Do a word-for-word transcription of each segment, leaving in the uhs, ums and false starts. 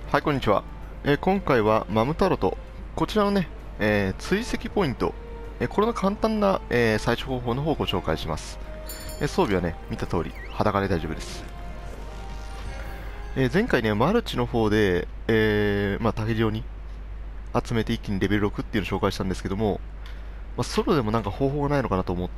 はい、こんにちは。えー今回はマムタロト、こちらのね、えー追跡ポイント、えーこれの簡単な、えー採取方法の方をご紹介します。えー装備はね、見た通り、裸で大丈夫です。えー前回ね、マルチの方で、えーまあ、大量に集めて一気にレベルろくっていうのを紹介したんですけども、まあ、ソロでもなんか方法がないのかなと思って、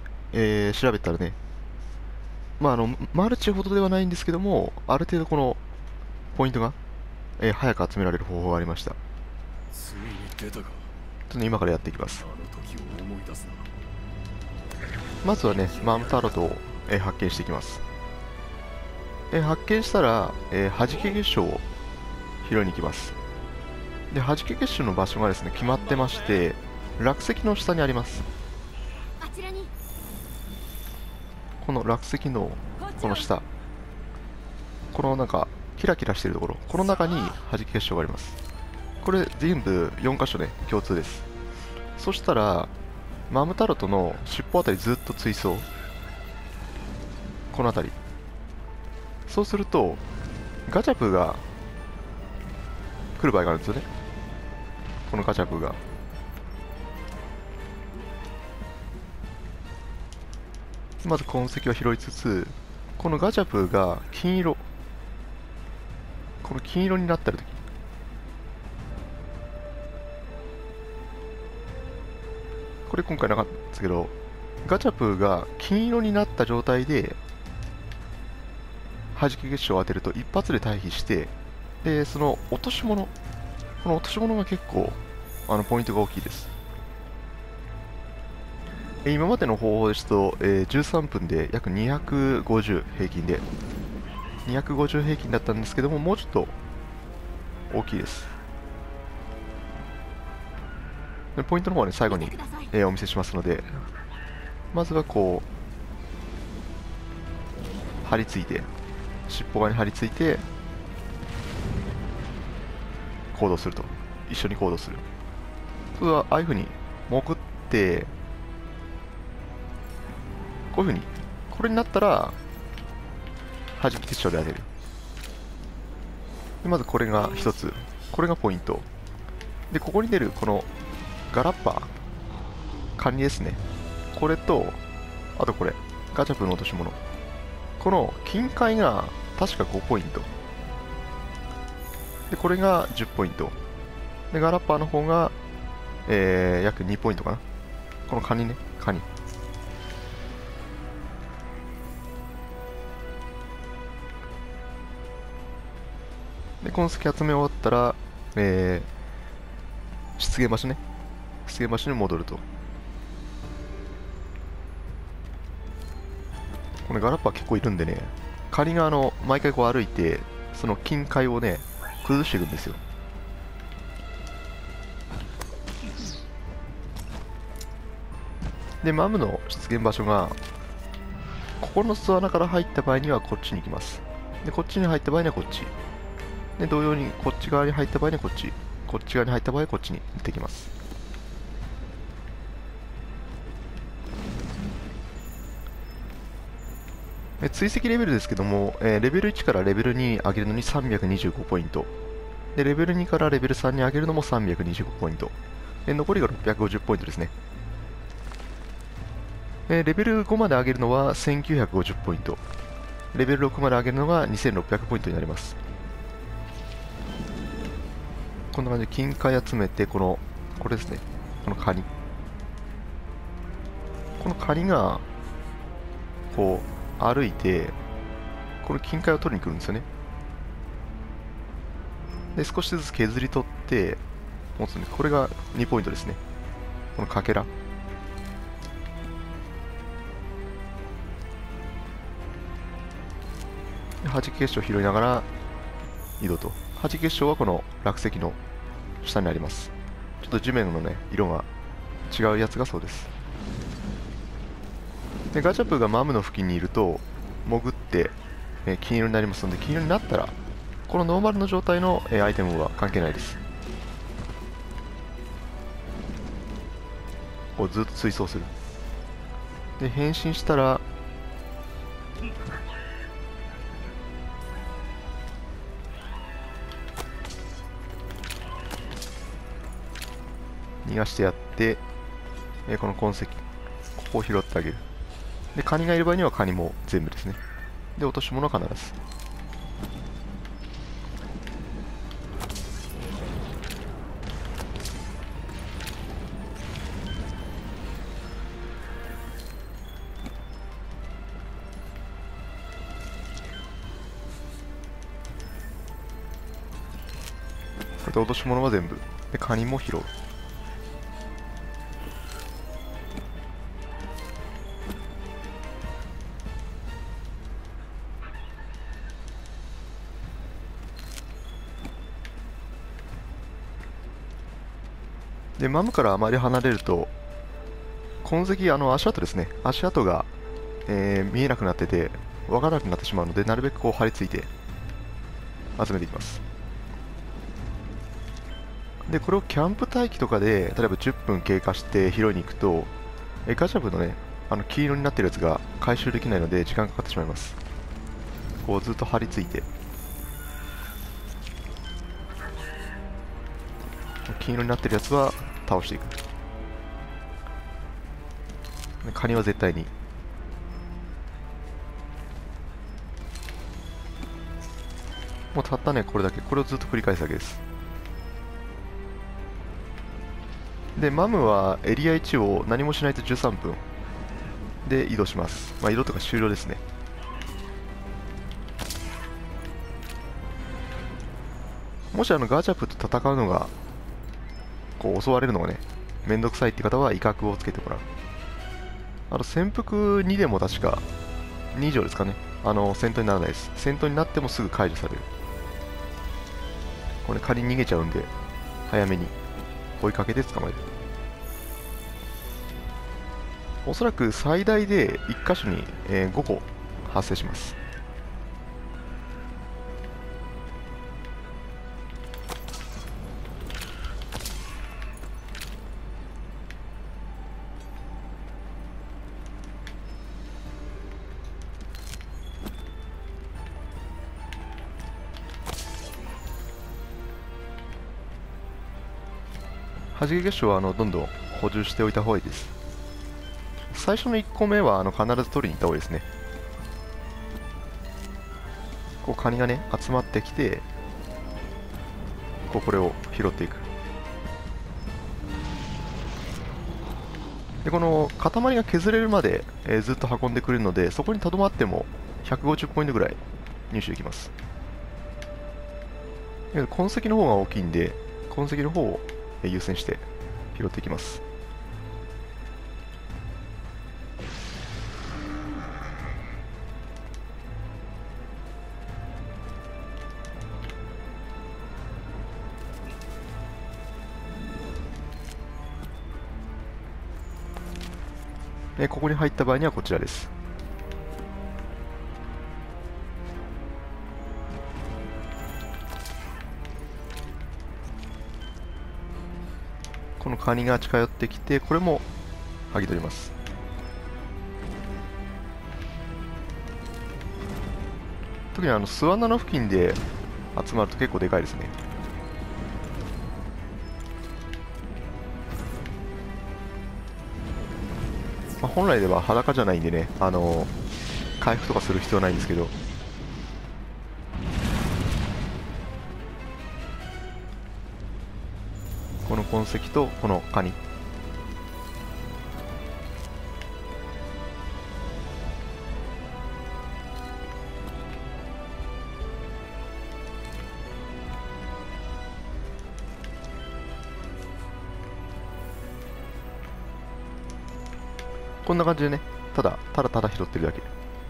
えー調べたらね、まあ、あの、マルチほどではないんですけども、ある程度このポイントが、えー早く集められる方法がありました。 ついに出たか。 ちょっと今からやっていきます。 あの時を思い出すな。 まずはね、マムタロトを、えー発見していきます。えー発見したら、えー、弾け結晶を拾いに行きます。で、弾け結晶の場所がですね、決まってまして、落石の下にあります。 あちらに。 この落石の、この下、このなんか、キラキラしてるところ、この中に弾け結晶があります。これ全部よん箇所ね、共通です。そしたら、マムタロトの尻尾あたりずっと追走。このあたり。そうすると、ガチャプーが来る場合があるんですよね。このガチャプーが。まず痕跡を拾いつつ、このガチャプーが金色。この金色になってるとき。これ今回なかったんですけど、ガチャプーが金色になった状態で、弾け結晶を当てると一発で退避して、で、その落とし物、この落とし物が結構、あの、ポイントが大きいです。え今までの方法ですと、えーじゅうさんぷんで約にひゃくごじゅう平均で、にひゃくごじゅう平均だったんですけども、もうちょっと大きいです。でポイントの方はね、最後に、えーお見せしますので、まずはこう、張り付いて、尻尾側に張り付いて、行動すると。一緒に行動する。それは、ああいう風に潜って、こういう風に、これになったら、弾き結晶で当てる。でまずこれが一つ。これがポイント。で、ここに出る、この、ガラッパー。カニですね。これと、あとこれ。ガチャプーの落とし物。この金塊が確かごポイント。で、これがじゅっポイント。で、ガラッパーの方が、えー、約にポイントかな。このカニね。カニ。で、この隙集め終わったら、えー、出現場所ね。出現場所に戻ると。このガラッパー結構いるんでね、カニがあの、毎回こう歩いて、その金塊をね、崩していくんですよ。で、マムの出現場所が、ここの巣穴から入った場合にはこっちに行きます。で、こっちに入った場合にはこっち。で、同様にこっち側に入った場合にはこっち。こっち側に入った場合はこっちに行ってきます。え追跡レベルですけども、えーレベルいちからレベルに上げるのにさんびゃくにじゅうごポイント。で、レベルにからレベルさんに上げるのもさんびゃくにじゅうごポイント。で、残りがろっぴゃくごじゅうポイントですね。えーレベルごまで上げるのはせんきゅうひゃくごじゅうポイント。レベルろくまで上げるのがにせんろっぴゃくポイントになります。こんな感じで金塊集めて、この、これですね。このカニ。このカニが、こう、歩いて、この金塊を取りに来るんですよね。で、少しずつ削り取って、持つんです。これがにポイントですね。このかけら。で弾き結晶を拾いながら移動と。弾き結晶はこの落石の下にあります。ちょっと地面のね、色が違うやつがそうです。で、ガチャプーがマムの付近にいると、潜って、えー金色になりますので、金色になったら、このノーマルの状態の、えーアイテムは関係ないです。をずっと追走する。で、変身したら、 逃がしてやって、えーこの痕跡、ここを拾ってあげる。で、カニがいる場合にはカニも全部ですね。で、落とし物は必ず。これで落とし物は全部。で、カニも拾う。で、マムからあまり離れると、痕跡、あの足跡ですね。足跡が、えー見えなくなってて、わからなくなってしまうので、なるべくこう張り付いて集めていきます。で、これをキャンプ待機とかで、例えばじゅっぷん経過して拾いに行くと、えガチャブのね、あの黄色になってるやつが回収できないので時間かかってしまいます。こうずっと張り付いて、黄色になってるやつは倒していく。でカニは絶対に。もうたったね、これだけ。これをずっと繰り返すだけです。で、マムはエリアいちを何もしないとじゅうさんぷんで移動します。まあ、移動とか終了ですね。もしあのガチャプと戦うのが、こう襲われるのがね、めんどくさいって方は威嚇をつけてもらう。あの、潜伏にでも確か、に以上ですかね。あの、戦闘にならないです。戦闘になってもすぐ解除される。これ仮に逃げちゃうんで、早めに追いかけて捕まえる。おそらく最大でいっ箇所に、えーごこ発生します。はじけ結晶はあのどんどん補充しておいた方がいいです。最初のいっこめはあの必ず取りに行った方がいいですね。こうカニがね集まってきて、こうこれを拾っていく。でこの塊が削れるまで、えーずっと運んでくれるので、そこにとどまってもひゃくごじゅうポイントぐらい入手できます。だけど痕跡の方が大きいんで、痕跡の方をえー優先して拾っていきます。えーここに入った場合にはこちらです。このカニが近寄ってきて、これも剥ぎ取ります。特にあの巣穴の付近で集まると結構でかいですね。まあ、本来では裸じゃないんでね、あの回復とかする必要はないんですけど、この痕跡とこのカニ、こんな感じでね、ただただただ拾ってるだけ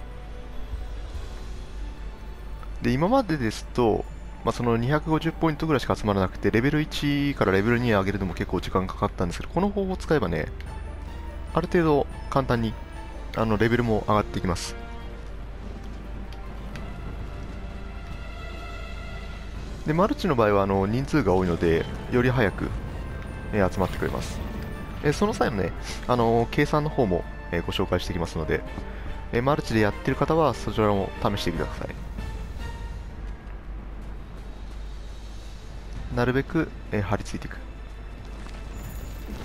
で、今までですと、まあ、そのにひゃくごじゅうポイントぐらいしか集まらなくて、レベルいちからレベルに上げるのも結構時間かかったんですけど、この方法を使えばね、ある程度簡単にあのレベルも上がってきます。で、マルチの場合はあの人数が多いので、より早く、えー集まってくれます。えその際のね、あのー計算の方も、えーご紹介していきますので、えーマルチでやってる方はそちらも試してみてください。なるべく、えー張り付いていく。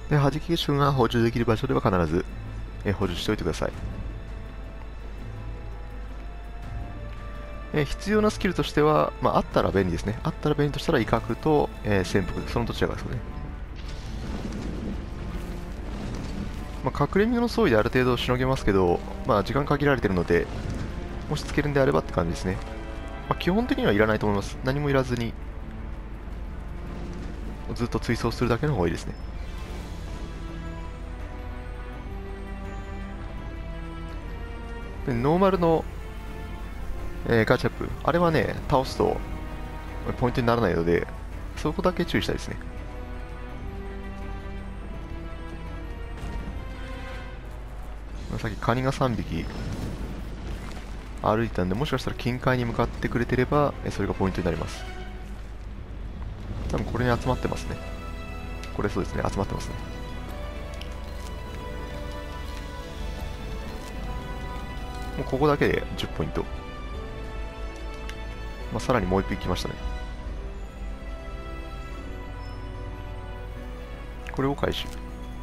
で、弾き消しが補充できる場所では必ず、え補充しておいてください。え必要なスキルとしては、まあ、あったら便利ですね。あったら便利としたら威嚇と、えー、潜伏、そのどちらかですね。まあ、隠れ身の装備である程度しのげますけど、まあ、時間限られているので、もしつけるんであればって感じですね。まあ、基本的にはいらないと思います。何もいらずに、ずっと追走するだけの方がいいですね。でノーマルの、えーガチャップ、あれはね、倒すとポイントにならないので、そこだけ注意したいですね。さっきカニがさんびき歩いたんで、もしかしたら近海に向かってくれてれば、えそれがポイントになります。多分これに集まってますね。これそうですね、集まってますね。もうここだけでじゅうポイント。まあ、さらにもういっぴき来ましたね。これを回収。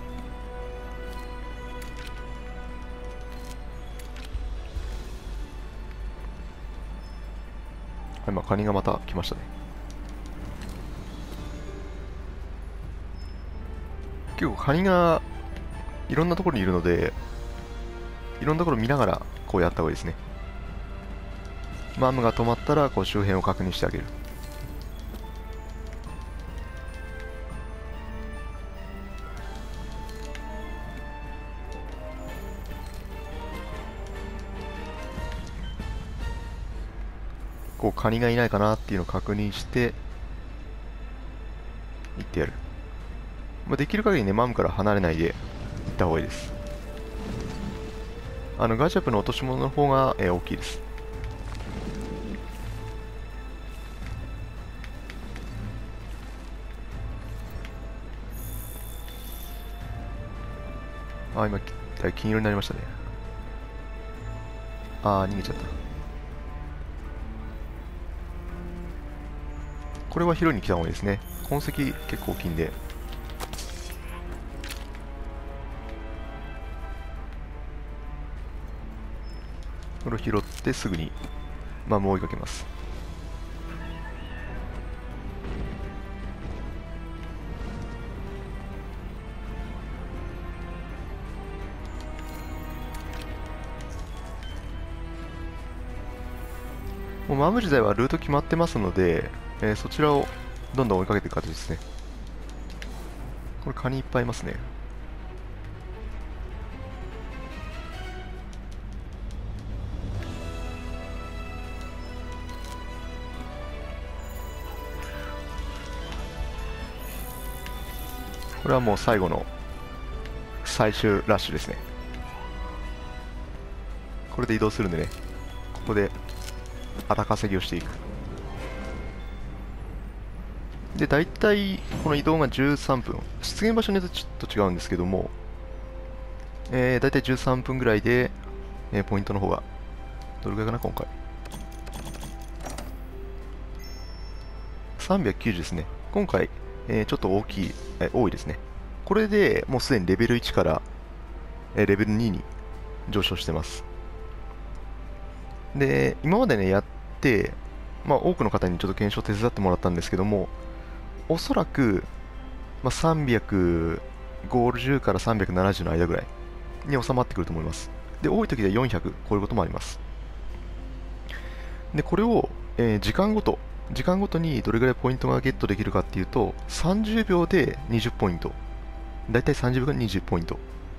はい、まあ、カニがまた来ましたね。結構カニがいろんなところにいるので、いろんなところ見ながらこうやった方がいいですね。マムが止まったらこう周辺を確認してあげる。こうカニがいないかなっていうのを確認して行ってやる。まあ、できる限りね、マムから離れないで行った方がいいです。あのガチャップの落とし物の方が、えー大きいです。あ、今、金色になりましたね。あー、逃げちゃった。これは拾いに来た方がいいですね。痕跡結構大きいんで。これを拾ってすぐにマムを追いかけます。もうマム自体はルート決まってますので、えーそちらをどんどん追いかけていく形ですね。これカニいっぱいいますね。これはもう最後の最終ラッシュですね。これで移動するんでね、ここで荒稼ぎをしていく。で、大体この移動がじゅうさんぷん、出現場所によってちょっと違うんですけども、えー、大体じゅうさんぷんぐらいで、えーポイントの方がどれぐらいかな今回。さんびゃくきゅうじゅうですね。今回、えーちょっと大きい、えー多いですね。これでもうすでにレベルいちから、えーレベルにに上昇してます。で、今までね、やって、まあ、多くの方にちょっと検証手伝ってもらったんですけども、おそらく、まあ、さんびゃくごじゅうからさんびゃくななじゅうの間ぐらいに収まってくると思います。で、多い時でよんひゃく超えることもあります。で、これを、えー時間ごと、時間ごとにどれぐらいポイントがゲットできるかっていうと、さんじゅうびょうでにじゅうポイント。だいたいさんじゅうびょうでにじゅうポイント。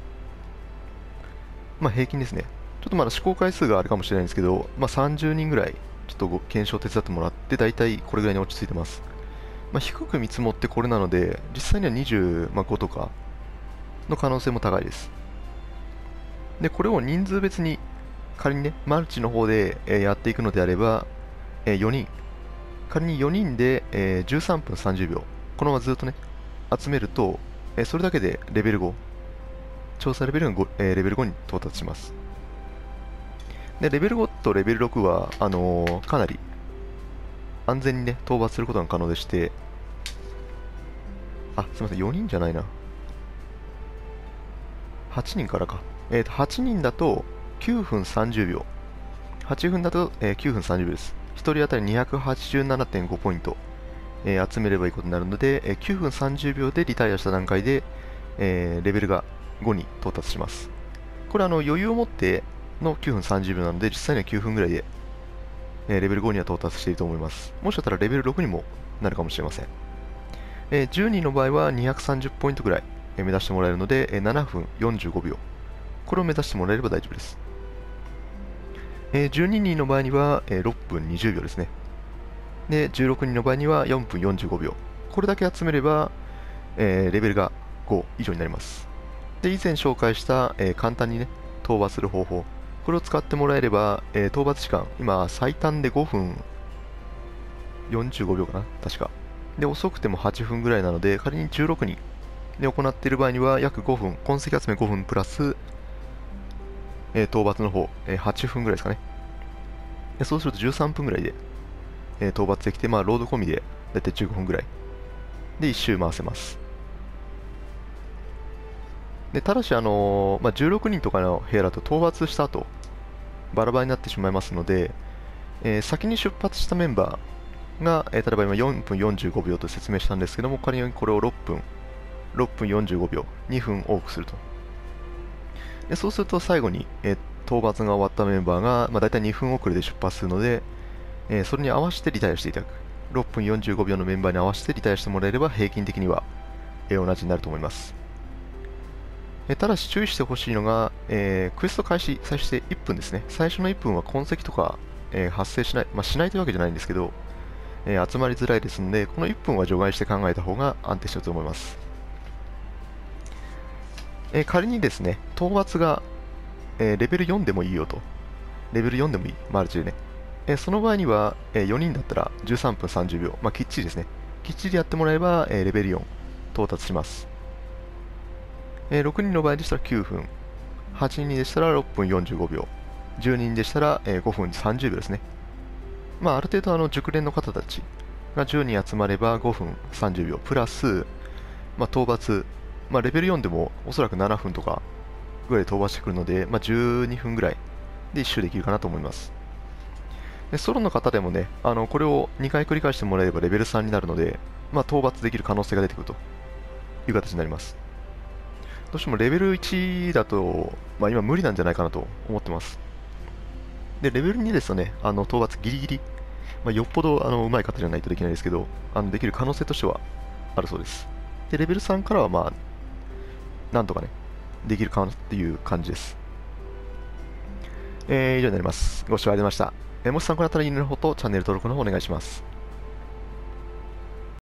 まあ平均ですね。ちょっとまだ試行回数があるかもしれないんですけど、まあさんじゅうにんぐらい、ちょっとご検証手伝ってもらって、だいたいこれぐらいに落ち着いてます。まあ低く見積もってこれなので、実際にはにじゅうごとかの可能性も高いです。で、これを人数別に、仮にね、マルチの方で、えーやっていくのであれば、えーよにん。仮によにんで、えーじゅうさんぷんさんじゅうびょう。このままずっとね、集めると、えーそれだけでレベルご。調査レベルがご、えーレベルごに到達します。で、レベルごとレベルろくは、あのーかなり安全にね、討伐することが可能でして、あ、すみません、よにんじゃないな。 はちにんからか。えっと、はちにんだときゅうふんさんじゅうびょう。はちふんだと、えーきゅうふんさんじゅうびょうです。ひとり当たりにひゃくはちじゅうななてんごポイント、えー集めればいいことになるので、えーきゅうふんさんじゅうびょうでリタイアした段階で、えーレベルがごに到達します。これあの余裕を持ってのきゅうふんさんじゅうびょうなので、実際にはきゅうふんぐらいで、えーレベルごには到達していると思います。もしかしたらレベルろくにもなるかもしれません。えーじゅうにんの場合はにひゃくさんじゅうポイントぐらい、えー目指してもらえるので、えーななふんよんじゅうごびょう。これを目指してもらえれば大丈夫です。えーじゅうににんの場合には、えーろっぷんにじゅうびょうですね。で、じゅうろくにんの場合にはよんぷんよんじゅうごびょう。これだけ集めれば、えーレベルがご以上になります。で、以前紹介した、えー簡単にね、討伐する方法。これを使ってもらえれば、えー討伐時間、今、最短でごふんよんじゅうごびょうかな、確か。で、遅くてもはちふんぐらいなので、仮にじゅうろくにんで行っている場合には、約ごふん、痕跡集めごふんプラス、えー討伐の方、えーはちふんぐらいですかね。でそうするとじゅうさんぷんぐらいで、えー討伐できて、まあ、ロード込みで、だいたいじゅうごふんぐらい。で、一周回せます。で、ただし、あのーまあ、じゅうろくにんとかの部屋だと討伐した後、バラバラになってしまいますので、えー先に出発したメンバーが、えー例えば今よんぷんよんじゅうごびょうと説明したんですけども、仮にこれをろっぷん、ろっぷんよんじゅうごびょう、にふん多くすると。でそうすると最後に、えー討伐が終わったメンバーが、まあ、大体にふん遅れで出発するので、えーそれに合わせてリタイアしていただく。ろっぷんよんじゅうごびょうのメンバーに合わせてリタイアしてもらえれば平均的には、えー同じになると思います。えーただし注意してほしいのが、えークエスト開始、最初でいっぷんですね。最初のいっぷんは痕跡とか、えー発生しない、まあ、しないというわけじゃないんですけど、えー集まりづらいですので、このいっぷんは除外して考えた方が安定していると思います。えー仮にですね、討伐が、えーレベルよんでもいいよと。レベルよんでもいい、マルチでね。えーその場合には、えーよにんだったらじゅうさんぷんさんじゅうびょう、まあ、きっちりですね。きっちりやってもらえば、えーレベルよん到達します。えーろくにんの場合でしたらきゅうふん、はちにんでしたらろっぷんよんじゅうごびょう、じゅうにんでしたら、えーごふんさんじゅうびょうですね。まあ、ある程度あの熟練の方たちがじゅうにん集まればごふんさんじゅうびょう、プラス、まあ、討伐、まあ、レベルよんでもおそらくななふんとかぐらいで討伐してくるので、まあ、じゅうにふんぐらいで一周できるかなと思います。でソロの方でもね、あのこれをにかい繰り返してもらえればレベルさんになるので、まあ、討伐できる可能性が出てくるという形になります。どうしてもレベルいちだと、まあ、今無理なんじゃないかなと思ってます。で、レベルにですとね、あの討伐ギリギリ、まあ、よっぽどあの上手い方じゃないとできないですけど、あのできる可能性としてはあるそうです。で、レベルさんからはまあ、なんとかね、できるかなっていう感じです。えー、以上になります。ご視聴ありがとうございました。えーもし参考になったらいいねの方とチャンネル登録の方お願いします。